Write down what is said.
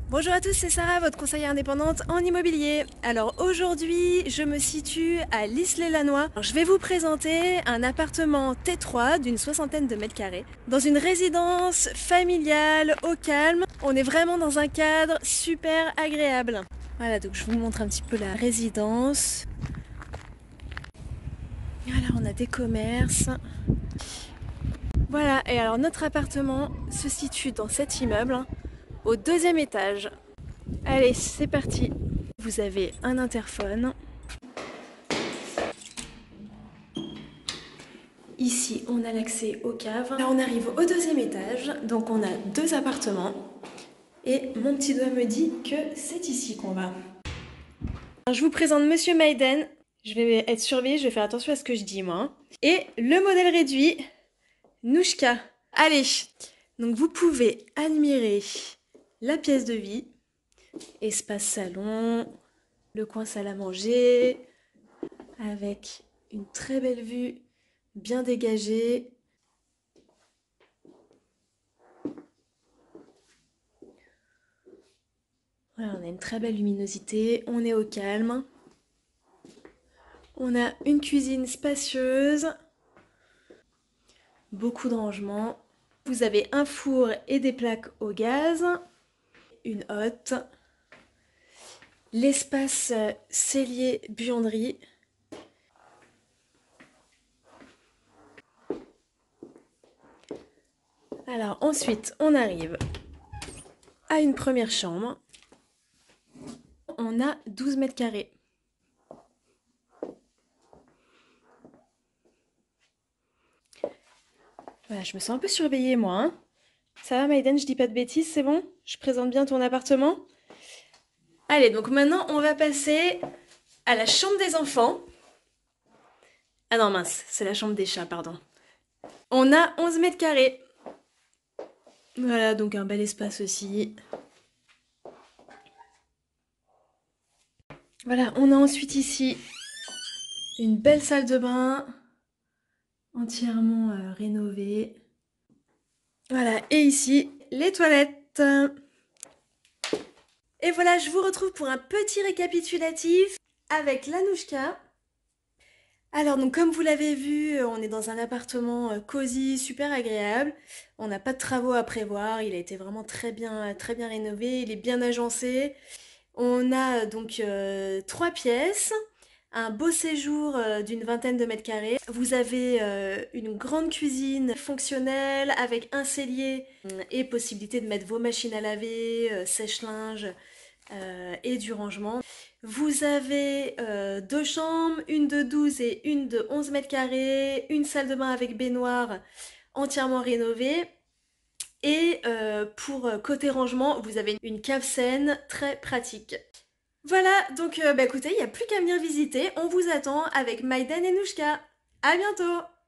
Bonjour à tous, c'est Sarah, votre conseillère indépendante en immobilier. Alors aujourd'hui, je me situe à l'Isle-et-Lannoy. Je vais vous présenter un appartement T3 d'une 60aine de mètres carrés dans une résidence familiale au calme. On est vraiment dans un cadre super agréable. Voilà, donc je vous montre un petit peu la résidence. Voilà, on a des commerces. Voilà, et alors notre appartement se situe dans cet immeuble, au deuxième étage. Allez, c'est parti. Vous avez un interphone. Ici, on a l'accès aux caves. Là, on arrive au deuxième étage. Donc, on a deux appartements. Et mon petit doigt me dit que c'est ici qu'on va. Alors, je vous présente Monsieur Maiden. Je vais être surveillée, je vais faire attention à ce que je dis, moi. Et le modèle réduit, Nouchka. Allez, donc vous pouvez admirer la pièce de vie. Espace salon, le coin salle à manger, avec une très belle vue, bien dégagée. Voilà, on a une très belle luminosité, on est au calme. On a une cuisine spacieuse, beaucoup de rangements. Vous avez un four et des plaques au gaz, une hotte, l'espace cellier buanderie. Alors ensuite, on arrive à une première chambre. On a 12 mètres carrés. Voilà, je me sens un peu surveillée moi. Hein. Ça va Maïden, je dis pas de bêtises, c'est bon? Je présente bien ton appartement? Allez, donc maintenant on va passer à la chambre des enfants. Ah non mince, c'est la chambre des chats, pardon. On a 11 mètres carrés. Voilà, donc un bel espace aussi. Voilà, on a ensuite ici une belle salle de bain, entièrement rénovée. Voilà, et ici, les toilettes. Et voilà, je vous retrouve pour un petit récapitulatif avec la Nouchka. Alors, donc comme vous l'avez vu, on est dans un appartement cosy, super agréable. On n'a pas de travaux à prévoir, il a été vraiment très bien rénové, il est bien agencé. On a donc 3 pièces, un beau séjour d'une vingtaine de mètres carrés. Vous avez une grande cuisine fonctionnelle avec un cellier et possibilité de mettre vos machines à laver, sèche-linge et du rangement. Vous avez 2 chambres, une de 12 et une de 11 mètres carrés, une salle de bain avec baignoire entièrement rénovée. Et pour côté rangement, vous avez une cave saine très pratique. Voilà, donc écoutez, il n'y a plus qu'à venir visiter. On vous attend avec Maïden et Nouchka. À bientôt!